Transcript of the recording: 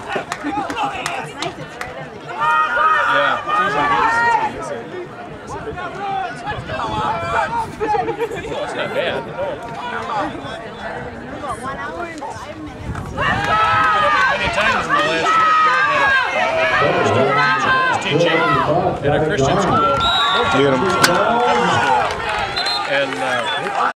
It's not bad. Many times in the last year, Karen had a teaching at a Christian school. And